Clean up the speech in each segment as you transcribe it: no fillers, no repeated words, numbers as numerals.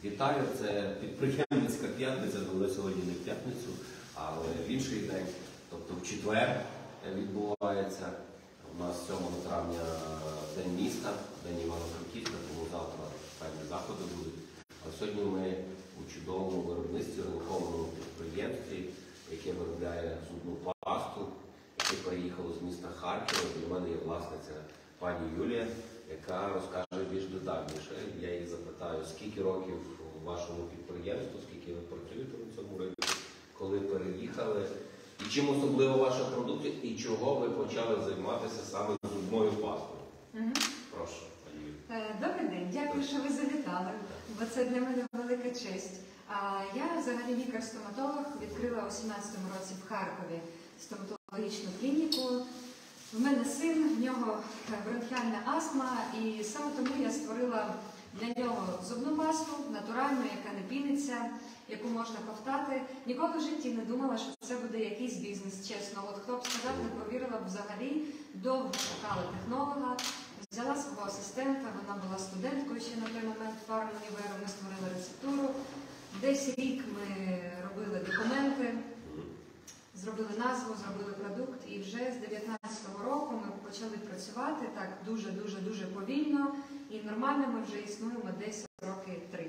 Вітаю, це підприємницька п'ятниця, але сьогодні не в п'ятницю, але в інший день, тобто в четвер відбувається. У нас 7 травня День міста, День Івано-Франківська, тому завтра певні заходи будуть. А сьогодні ми у чудовому виробництві, ринковому підприємстві, яке виробляє зубну пасту, яке приїхало з міста Харкова. Для мене є власниця пані Юлія, яка розкаже більш детальніше. Я її запитаю, скільки років у вашому підприємству, скільки ви працюєте на цьому ринку, коли переїхали, і чим особлива ваша продукція, і чого ви почали займатися саме зубною пастою. Прошу, пані Юлія. Добрий день, дякую, що ви завітали, бо це для мене велика честь. Я взагалі лікар-стоматолог, відкрила у 17-му році в Харкові стоматологічну клініку. В мене син, в нього бронхіальна астма, і саме тому я створила для нього зубну пасту, натуральну, яка не піниться, яку можна ковтати. Ніколи в житті не думала, що це буде якийсь бізнес, чесно. От хто б сказав, не повірила б взагалі. Довго шукала технолога, взяла свого асистента, вона була студенткою ще на той момент фармуніверу, ми створили рецептуру. Десь рік ми робили документи, зробили назву, зробили продукт, і вже з 19-го року ми почали працювати так дуже повільно, і нормально ми вже існуємо десь роки 3.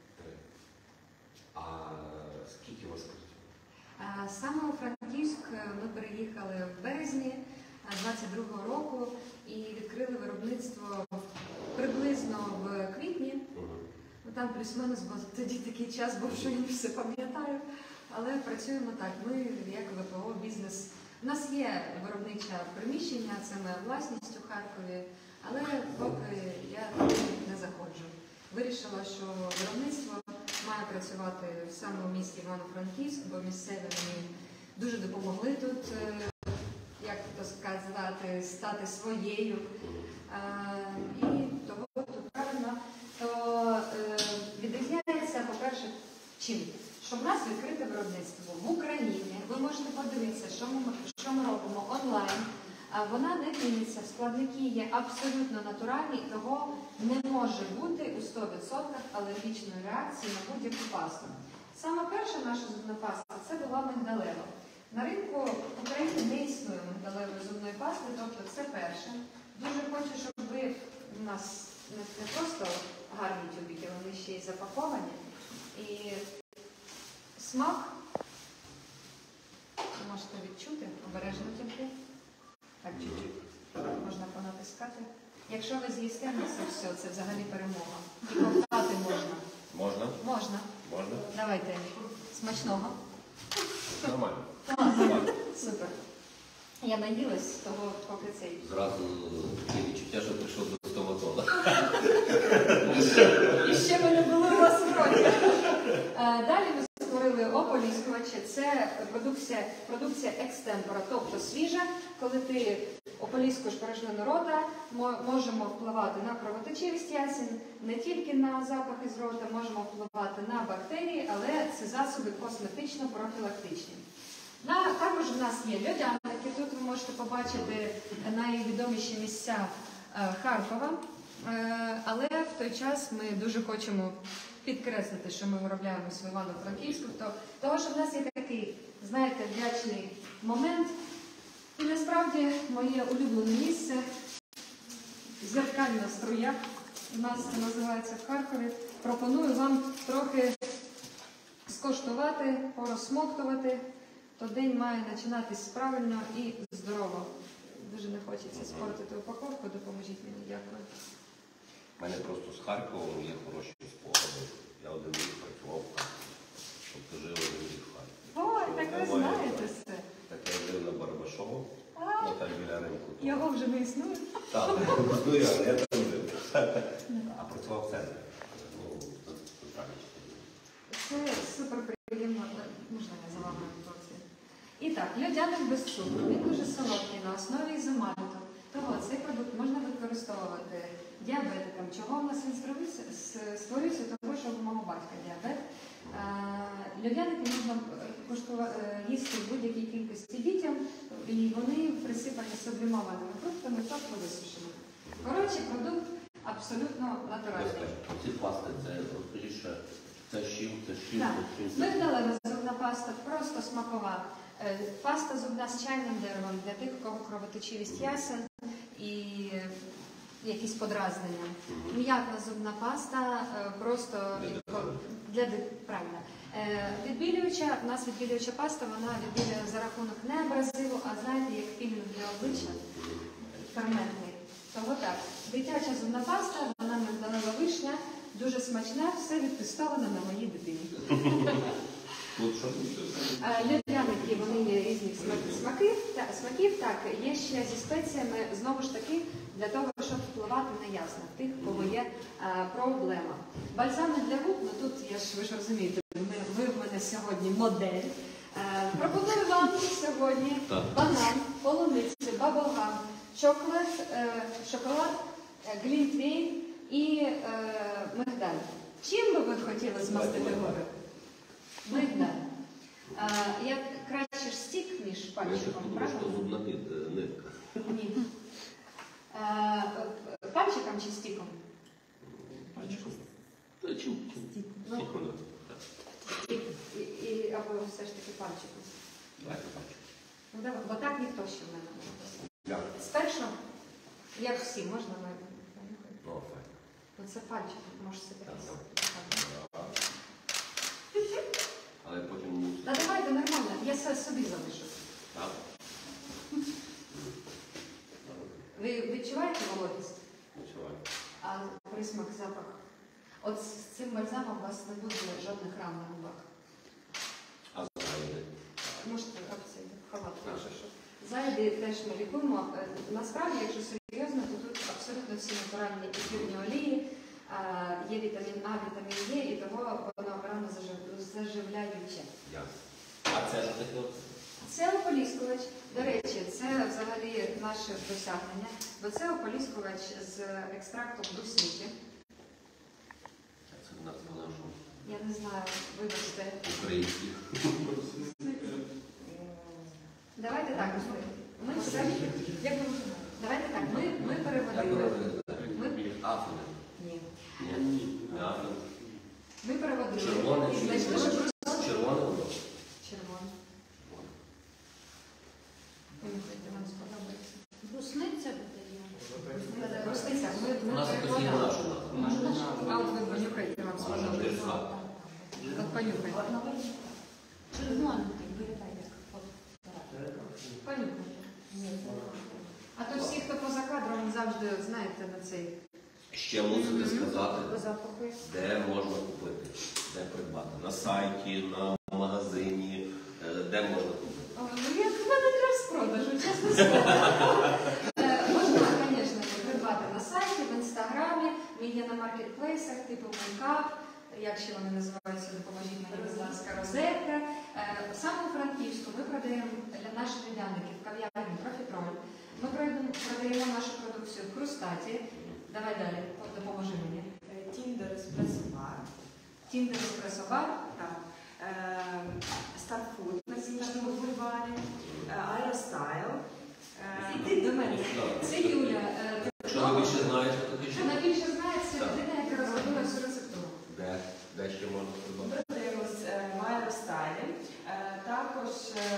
А скільки у вас працює? Саме у Франківськ ми переїхали в березні 22-го року і відкрили виробництво приблизно в квітні. Там плюс-мінус, бо тоді такий час був, що я не все пам'ятаю. Але працюємо так, ми як ВПО, бізнес. У нас є виробниче приміщення, це моя власність у Харкові, але поки я не заходжу. Вирішила, що виробництво має працювати саме у місті Івано-Франківськ, бо місцеві мені дуже допомогли тут, як то сказати, стати своєю. І того тут правильно, то відрізняється, по-перше, чим? Щоб в нас відкрите виробництво в Україні, ви можете подивитися, що ми робимо онлайн. Вона не піниться, складники є абсолютно натуральні, того не може бути у 100% алергічної реакції на будь-яку пасту. Саме перша наша зубна паста – це була мигдалева. На ринку в Україні не існує мигдалевої зубної пасти, тобто це перше. Дуже хочу, щоб ви у нас не просто гарні тюбики, вони ще й запаковані. І смак, ви можете відчути, обережно тільки. Так, чуть-чуть. Можна понатискати. Якщо ви з'їсте на це все, це взагалі перемога. І ковтати можна. Можна? Можна. Можна? Давайте. Смачного. Нормально. Супер. Я наїлась з того, поки цей. Зразу таке відчуття, що прийшов до стоматолога. І ще мене було у вас в роті. Далі ми створили ополіскувачі. Це продукція екстемпора, тобто свіжа. Коли ти ополіскуєш порожнину рота, можемо впливати на кровотечивість ясен, не тільки на запахи з рота, можемо впливати на бактерії, але це засоби косметично-профілактичні. Також в нас є льодяники, тут ви можете побачити найвідоміші місця Харкова, але в той час ми дуже хочемо підкреслити, що ми виробляємося в Івано-Франківську, тому що в нас є такий, знаєте, вдячний момент. І насправді моє улюблене місце – зеркальна струя, у нас це називається в Харкові. Пропоную вам трохи скоштувати, порозсмоктувати, то день має починатись правильно і здорово. Дуже не хочеться спортити упаковку, допоможіть мені, дякую. У мене просто з Харковом є хороші спогади. Я один рік працював в Харкові. Тобто жив один рік в Харкові. Ой, так ви знаєте все. Так я жив на Барабашово, там біля ринку. Його вже не існує? Так, я там жив. А працював в центрі. Це супер приємно, можна я за вами відповідаю. І так, льодяник без цукру, він дуже солодкий, на основі ізомальту. Того цей продукт можна використовувати діабетикам. Чого в нас він створюється? Тому що в мого батька діабет. Льодяники можна їсти в будь-якій кількості дітям, і вони присипані сублімованими фруктами, тобто висушеними. Коротше, продукт абсолютно натуральний. Ці пасти, це розкажіть, що Це з чим? Так. Мигдалина зубна паста просто смакова. Паста зубна з чайним деревом для тих, у кого кровоточивість ясен і якісь подразнення. М'ятна зубна паста просто правильно. Відбілююча, у нас відбілююча паста, вона відбілює за рахунок не абразиву, а знаєте, як пілінг для обличчя, ферментний. Того так, дитяча зубна паста, вона мигдалева вишня, дуже смачна, все відтестовано на моїй дитині. Льодяники, вони є різних смаків, так, є ще зі спеціями, знову ж таки, для того, щоб впливати на ясно, тих, у кого є проблема. Бальзами для губ, ну тут, ви ж розумієте, ви в мене сьогодні модель. Пропоную вам сьогодні банан, полуницю, баблгам, шоколад, глінтвейн і мигдаль. Чим би ви хотіли змастити губи? Мигдаль. Я краще ж стік, ніж пальчиком, правда? Що зубна нитка. Ні. Пальчиком чи стіком? Пальчиком. Та чим? Стіком. Або все ж таки пальчиком. Давайте пальчиком. Ну давай, бо так ніхто ще в мене не робить. Спершу, як всі, можна ми? Оце пальчиком, може собі. Але потім... Та давайте нормально, я собі залишу. Так. Ви відчуваєте вологість? Відчуваю. А присмак, запах? От з цим бальзамом у вас не буде жодних ран на губах. А зайди? Можете ховати, що зайди теж ми лікуємо. Насправді, якщо серйозно, то тут абсолютно всі натуральні ефірні олії. Є вітамін А, вітамін Е, і того воно рано заживляюче. А це що таке? Це ополіскувач. До речі, це взагалі наше досягнення, бо це ополіскувач з екстрактом брусники. Це в нас по-нашому. Я не знаю, вибачте. Українських. Давайте так. Ми все. Давайте так. Ми переводили. Афони. Ні. Афон. Ми переводили. Червоне. І знайшли, що просто Червоне воно? червоне. Понюхайте, вам сподобається. Брусниця додає. Брусниця. У нас якось є наша. А от ви понюхайте, вам сподобається. От понюхайте. Червоненький, виглядає як Понюхайте. А то всі, хто поза кадром, завжди, знаєте, на цей... Ще мусите сказати, По запаху. де можна купити, де придбати. На сайті, на магазині, де можна купити. Ну, як менеджер з продажу, чесно слово. Можна, звісно, придбати на сайті, в інстаграмі, ми є на маркетплейсах, типу Мейкап, як ще вони називаються, допоможіть мені, будь ласка, розетка. Саме у Франківську ми продаємо для наших льодяників кав'ярні Профітроль. Ми продаємо нашу продукцію в Крустаті. Давай далі, допоможи мені. Тіндер еспресо-бар. Тіндер еспресо-бар. Так. Старфуд на Зінчному бульварі. Аеростайл. Іди до мене. Це Юля. Що ви більше знаєте, то Що найбільше знає, це людина, яка розробила всю рецептуру. Де ще можна придбати? Ми продаємо в Аеростайлі. Також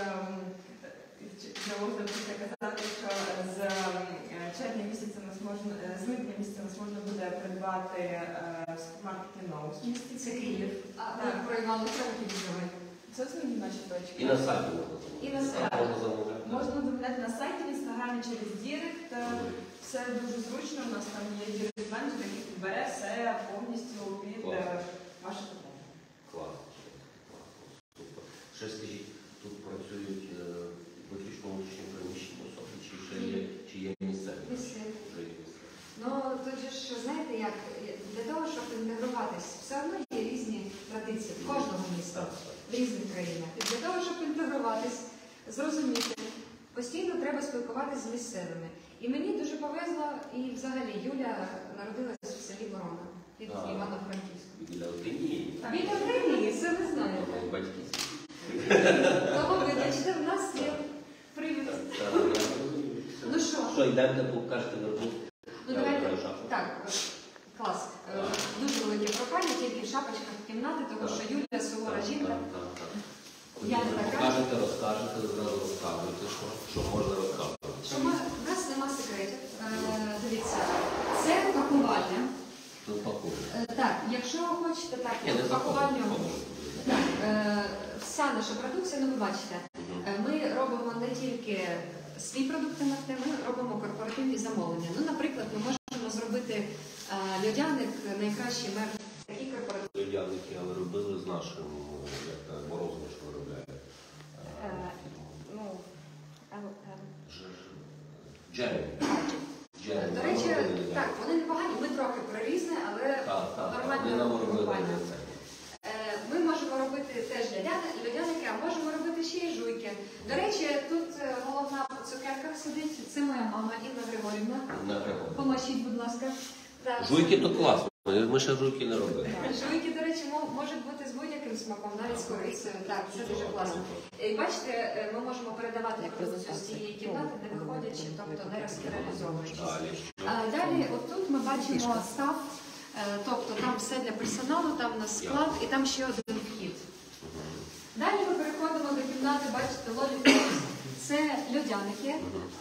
можна казати, що з червня місяця з липня місяця нас можна буде придбати в супермаркеті «Ноус» в місті. Це Київ. А про Івану Франківську давай. Це основні наші точки. І на сайті можна замовити. І на сайті. Можна замовляти. Можна замовляти на сайті, в інстаграмі через Дірект. Все дуже зручно. У нас там є дірект-менеджер, який підбере все повністю під ваші питання. Клас. Супер. Ще скажіть, тут працюють виключно внутрішньо переміщені особи, чи є місцеві? Місцеві. Вже є місцеві. Ну, тут же ж, знаєте, як, для того, щоб інтегруватись, все одно є різні традиції в кожному міста, в різних країнах. І для того, щоб інтегруватись, зрозуміти, постійно треба спілкуватися з місцевими. І мені дуже повезло, і взагалі Юля народилась в селі Ворона, від Івано-Франківська. Біля Одині. Біля Одині, це ви знаєте. Батьківські. Тому, вибачте, в нас є привід. Ну що? Що, йдемо, покажете вербу? Ну давайте, так, клас. Дуже великі прохання тільки в шапочках кімнати, тому що Юля сувора жінка. Я не така. Покажете, розкажете, зразу розказуєте, що можна розказувати. У нас нема секретів. Дивіться, це пакування. Тут пакуємо. Так, якщо хочете, так, Я не пакування. заходжу. Вся наша продукція, ну ви бачите, ми робимо не тільки свій продукти нафти, ми робимо корпоративні замовлення. Ну, наприклад, ми можемо зробити льодяник, найкращий мер, такий корпоративний. Льодяники, але робили з нашим, як Морозово, що виробляє. Джеремі. До речі, так, вони непогані, ми трохи прорізні, але нормальне пакування. Ми можемо робити теж льодяники, а можемо робити ще й жуйки. До речі, тут головна по цукерках сидить, це моя мама Інна Григорівна. Поможіть, будь ласка. Жуйки то класно, ми ще жуйки не робили. Жуйки, до речі, можуть бути з будь-яким смаком, навіть з корицею. Так, це дуже класно. І бачите, ми можемо передавати продукцію з цієї кімнати, не виходячи, тобто не розстерилізовуючись. Далі, отут ми бачимо став. Тобто там все для персоналу, там у нас склад і там ще один вхід. Далі ми переходимо до кімнати, бачите, лолі. Це льодяники.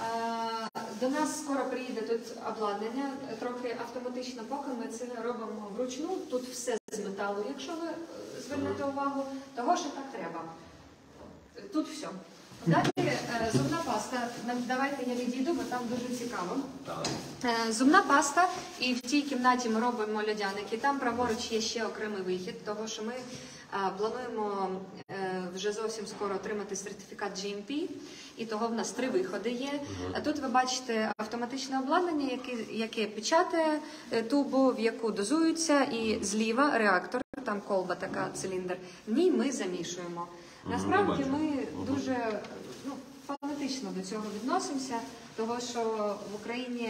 До нас скоро приїде тут обладнання, трохи автоматично, поки ми це робимо вручну. Тут все з металу, якщо ви звернете увагу, того, що так треба. Тут все. Далі зубна паста. Давайте я відійду, бо там дуже цікаво. Зубна паста, і в тій кімнаті ми робимо льодяники. Там праворуч є ще окремий вихід, того що ми плануємо вже зовсім скоро отримати сертифікат GMP, і того в нас 3 виходи є. Тут ви бачите автоматичне обладнання, яке печатає тубу, в яку дозується, і зліва реактор, там колба така, циліндр, в ній ми замішуємо. Насправді ми дуже фанатично до цього відносимося, того що в Україні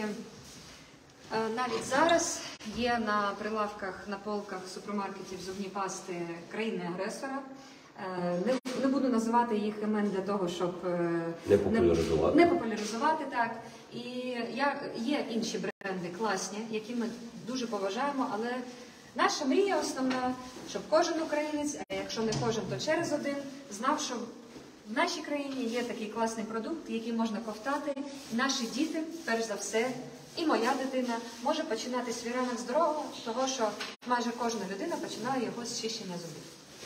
навіть зараз є на прилавках, на полках супермаркетів зубні пасти країни-агресора. Не буду називати їх імен для того, щоб не популяризувати. Так. І є інші бренди класні, які ми дуже поважаємо, але наша мрія основна, щоб кожен українець, а якщо не кожен, то через один, знав, що в нашій країні є такий класний продукт, який можна ковтати. Наші діти, перш за все, і моя дитина може починати свій ранок здорово, того що майже кожна людина починає його з чищення зубів.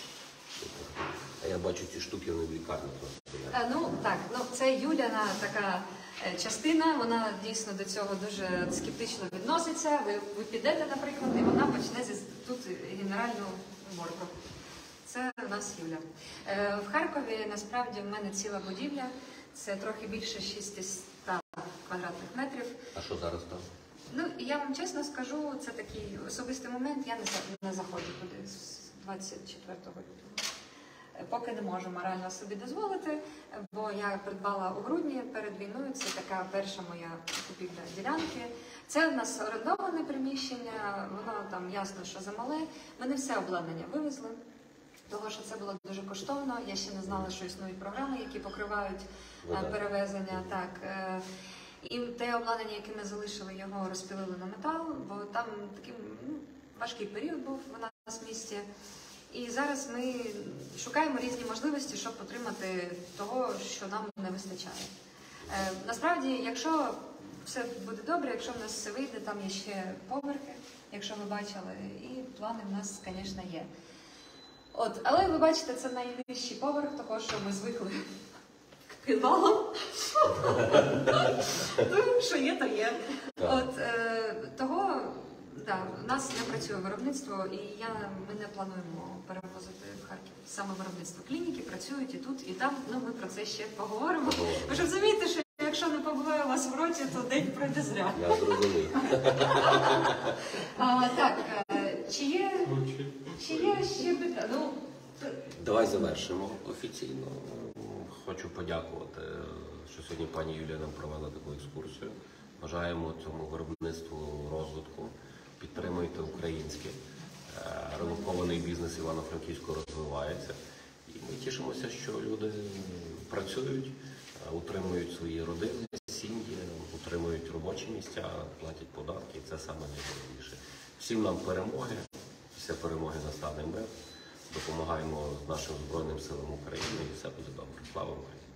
А я бачу, ці штуки вони в лікарні просто. Це Юляна така частина, вона дійсно до цього дуже скептично відноситься. Ви підете, наприклад, і вона почне тут генеральну уборку. Це у нас Юля. В Харкові, насправді, в мене ціла будівля, це трохи більше 600 квадратних метрів. А що зараз там? Ну, я вам чесно скажу, це такий особистий момент, я не заходжу туди з 24 лютого. Поки не можу морально собі дозволити, бо я придбала у грудні перед війною, це така перша моя купівля ділянки. Це у нас орендоване приміщення, воно там ясно, що замале. Ми не все обладнання вивезли, тому що це було дуже коштовно. Я ще не знала, що існують програми, які покривають перевезення. Так. І те обладнання, яке ми залишили, його розпилили на метал, бо там такий важкий період був у нас в місті. І зараз ми шукаємо різні можливості, щоб отримати того, що нам не вистачає. Насправді, якщо все буде добре, якщо в нас все вийде, там є ще поверхи, якщо ви бачили, і плани в нас, звісно, є. Але ви бачите, це найнижчий поверх, того, що ми звикли підвалом. Що є, то є. Того у нас не працює виробництво, і ми не плануємо перевозити в Харків саме виробництво. Клініки працюють і тут, і там. Ми про це ще поговоримо. Ви ж розумієте, що якщо не побуваю у вас в роті, то день пройде зря. Я зрозумів. Так, чи є ще питання? Давай завершимо офіційно. Хочу подякувати, що сьогодні пані Юлія нам провела таку екскурсію. Бажаємо цьому виробництву розвитку. Підтримуйте українське. Релокований бізнес Івано-Франківську розвивається. І ми тішимося, що люди працюють, утримують свої родини, сім'ї, утримують робочі місця, платять податки. І це саме найголовніше. Всім нам перемоги, Після перемоги настане мир. Допомагаємо нашим Збройним силам України і все буде добре. Слава Україні!